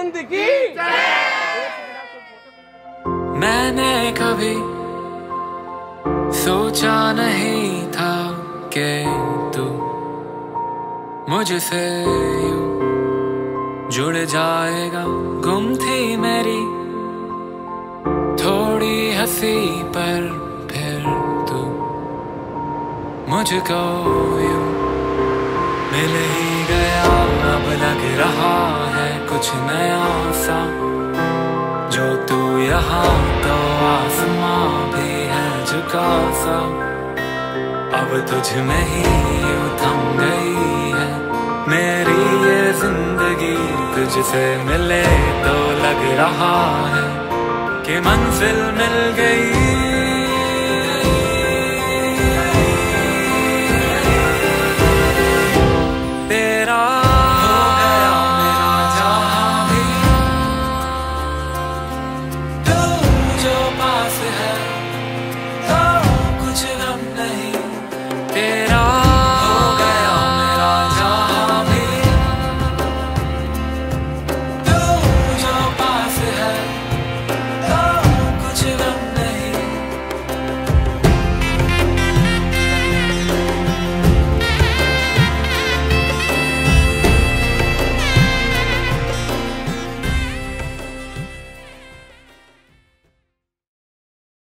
हिंद की मैंने कभी सोचा नहीं था कि तू मुझसे यूं जुड़ जाएगा। गुम थी मेरी थोड़ी हंसी पर फिर तू मुझको यूं मिल ही गया। अब लग रहा है कुछ नया सा, जो तू यहाँ तो आसमां भी है झुका सा। अब तुझ में ही यूं थम गई है मेरी ये जिंदगी। तुझसे मिले तो लग रहा है कि मंजिल मिल गई।